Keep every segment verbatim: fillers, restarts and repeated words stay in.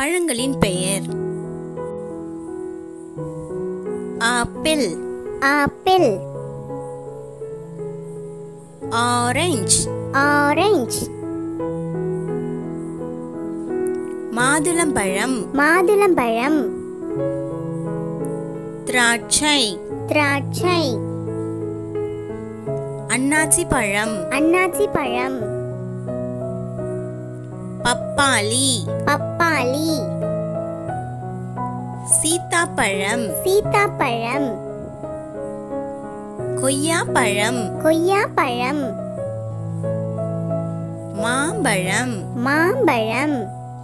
பழங்களின் பெயர். Apple, apple. Orange, orange. மாதுளம்பழம், மாதுளம்பழம். திராட்சை, திராட்சை. அன்னாசி பழம், அன்னாசி பழம். பப்பாளி, பப்பாளி. சீத்தாப்பழம், சீத்தாப்பழம். கொய்யாப்பழம், கொய்யாப்பழம். மாம்பழம், மாம்பழம்.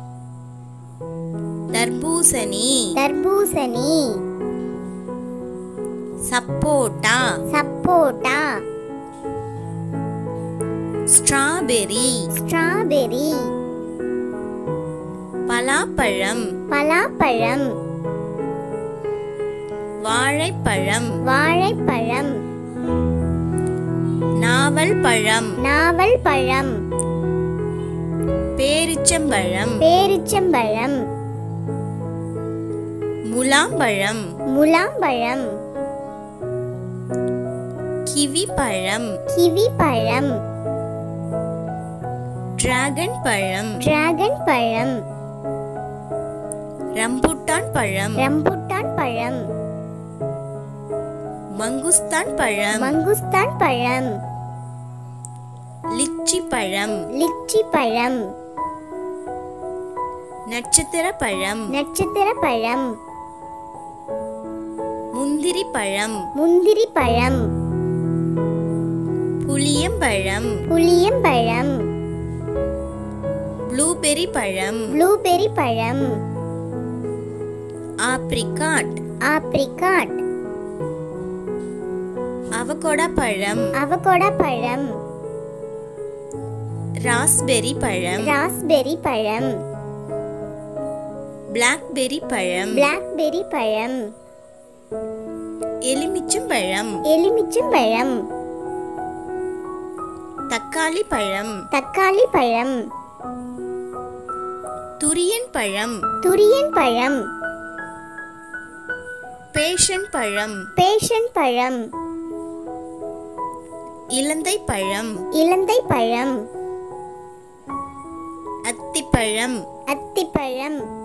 தர்பூசணி, தர்பூசணி. சப்போட்டா, சப்போட்டா. Strawberry, strawberry. பலாப்பழம், பலாப்பழம். வாழைப்பழம், வாழைப்பழம். நாவல் பழம், நாவல் பழம். பேரிச்சம்பழம், பேரிச்சம்பழம். முலாம்பழம், முலாம்பழம். கிவி பழம், கிவி பழம். டிராகன் பழம், டிராகன் பழம். ரம்புட்டான் பழம், ரம்புட்டான் பழம். மங்குஸ்தான் பழம், மங்குஸ்தான் பழம். லிச்சி பழம், லிச்சி பழம். நட்சத்திர பழம், நட்சத்திர பழம். முந்திரி பழம், முந்திரி பழம். புளியம்பழம், புளியம்பழம். ப்ளூபெர்ரி பழம், ப்ளூபெர்ரி பழம். Apricot, apricot. அவகோடா பழம், அவகோடா பழம். ராஸ்பெர்ரி பழம், ராஸ்பெர்ரி பழம். பிளாக்பெர்ரி பழம், பிளாக்பெர்ரி பழம். எலுமிச்சம்பழம், எலுமிச்சம்பழம். தக்காளி பழம், தக்காளி பழம். துரியன் பழம், துரியன் பழம். பேஷன் பழம், பேஷன் பழம். இலந்தை பழம், இலந்தை பழம். அத்திப்பழம், அத்திப்பழம்.